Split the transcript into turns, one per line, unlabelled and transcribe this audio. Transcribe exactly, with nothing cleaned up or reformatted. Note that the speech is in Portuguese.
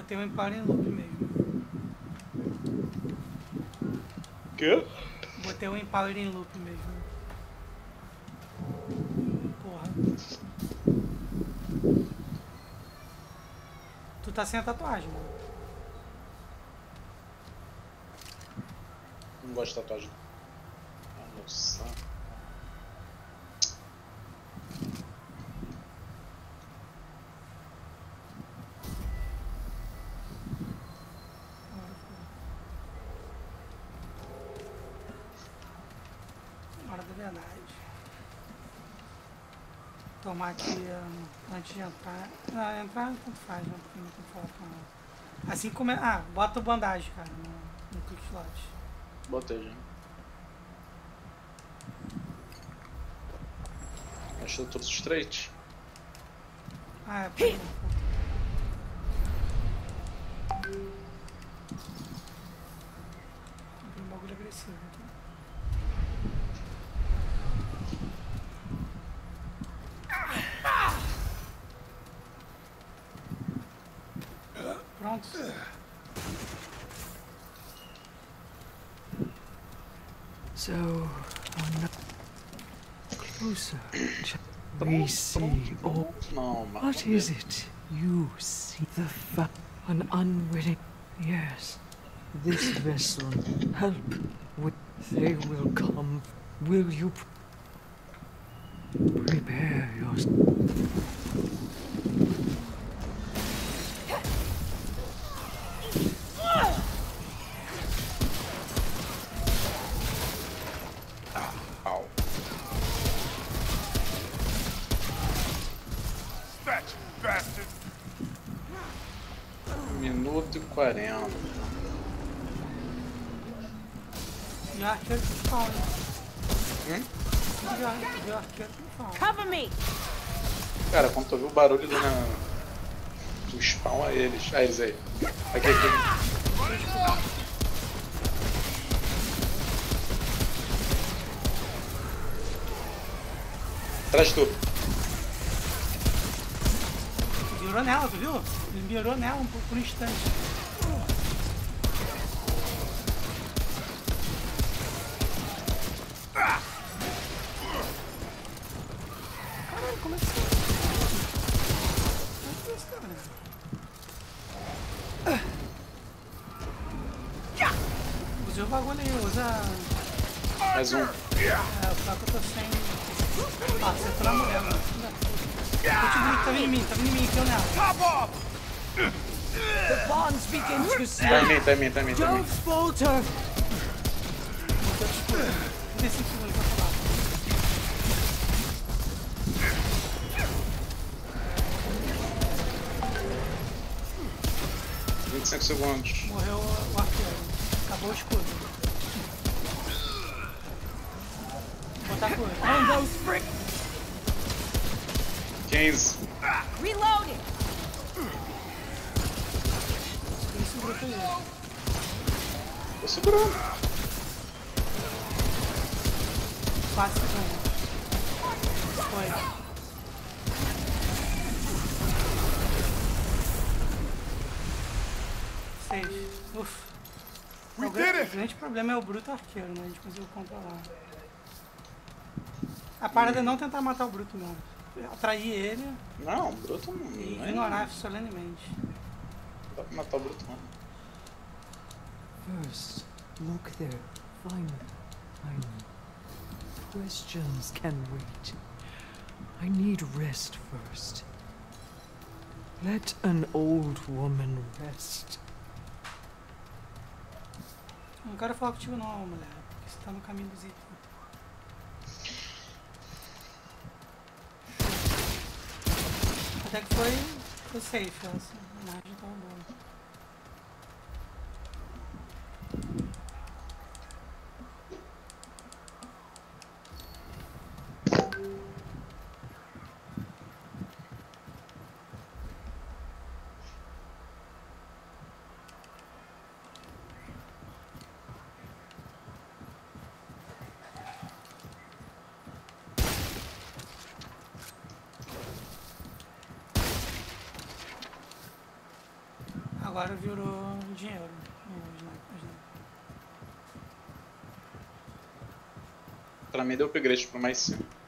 Botei o Impala em loop mesmo.
Quê?
Botei o Impala em loop mesmo. Porra. Tu tá sem a tatuagem, mano.
Não gosto de tatuagem. Ah, meu saco.
Hora da verdade. Tomar aqui uh, antes de entrar. Ah, entrar tanto faz, né? Porque não tem que falar com ela. Assim como é. Ah, bota o bandagem, cara, no, no quick slot.
Botei já. Achou todos os traits?
Ah, é pra um bagulho agressivo aqui. Pronto.
So, on closer, we see all.
Não, mas
What is it you see? The fa- an unwitting. Yes, this vessel help. With they will come. Will you pr- prepare yourself?
Minuto e quarenta.
E o arqueiro que fala, né?
Hum?
E o ar- e o arqueiro que fala.
Cover me!
Cara, quando tu viu o barulho do, na, do spawn a eles. Ah, eles aí. Aqui, aqui. Atrás de tu.
Mirou nela, tu viu? Ele mirou nela um pouco por um instante. Caralho, como é que você... Como é que é isso, cara? Usa o bagulho aí, usa...
Mais um.
É, só que eu tô sem... Ah, acertou na mulher, mano. Tá vindo em mim, tá vindo em mim, aqui eu nela.
The bonds begin to
Tá em
slip.
mim, tá em mim, tá em mim, tá em mim.
Don't falter.
trinta e cinco segundos pra falar.
vinte e cinco segundos.
Morreu o arqueiro. Acabou o escudo. Vou botar cura.
On those brick.
quinze.
Reloading!
Isso grupo aí.
Tô segurando.
quatro segundos. Foi. seis. Ufa. O grande, o grande problema é o bruto arqueiro, né? A gente conseguiu controlar. A parada é não tentar matar o bruto, não. Atrair ele
Não, o Bruto não.
e
não é-
ignorar solenemente.
Não dá pra matar o Bruto, não.
First, look there. Find find questions can wait. I need rest first. Let an old woman rest.
Não quero falar contigo não, mulher. Porque você tá no caminho dos itens. Até que foi, foi safe, essa imagem tava boa. agora virou dinheiro. o sniper, né?
Pra mim deu upgrade pro mais cinco.